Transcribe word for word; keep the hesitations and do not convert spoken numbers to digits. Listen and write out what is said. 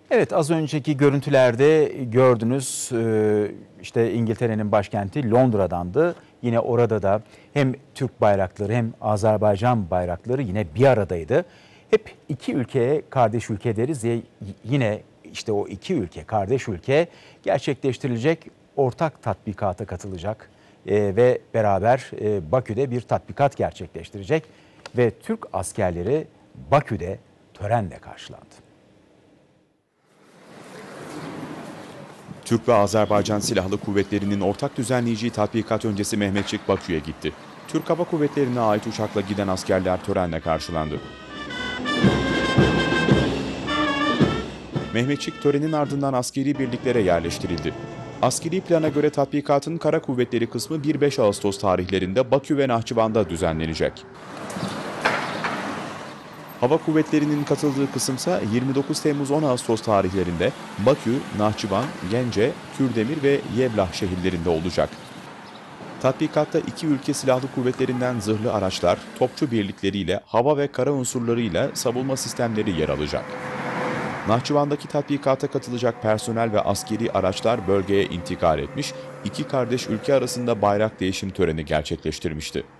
Evet, az önceki görüntülerde gördünüz, e, işte İngiltere'nin başkenti Londra'dandı. Yine orada da hem Türk bayrakları hem Azerbaycan bayrakları yine bir aradaydı. Hep iki ülkeye kardeş ülke deriz ya, yine işte o iki ülke kardeş ülke gerçekleştirilecek ortak tatbikata katılacak e, ve beraber e, Bakü'de bir tatbikat gerçekleştirecek ve Türk askerleri Bakü'de törenle karşılandı. Türk ve Azerbaycan Silahlı Kuvvetleri'nin ortak düzenleyeceği tatbikat öncesi Mehmetçik Bakü'ye gitti. Türk Hava Kuvvetleri'ne ait uçakla giden askerler törenle karşılandı. Mehmetçik törenin ardından askeri birliklere yerleştirildi. Askeri plana göre tatbikatın Kara Kuvvetleri kısmı bir beş Ağustos tarihlerinde Bakü ve Nahçıvan'da düzenlenecek. Hava Kuvvetleri'nin katıldığı kısımsa yirmi dokuz Temmuz on Ağustos tarihlerinde Bakü, Nahçıvan, Gence, Kürdemir ve Yevlah şehirlerinde olacak. Tatbikatta iki ülke silahlı kuvvetlerinden zırhlı araçlar, topçu birlikleriyle hava ve kara unsurlarıyla savunma sistemleri yer alacak. Nahçıvan'daki tatbikata katılacak personel ve askeri araçlar bölgeye intikal etmiş, iki kardeş ülke arasında bayrak değişim töreni gerçekleştirmişti.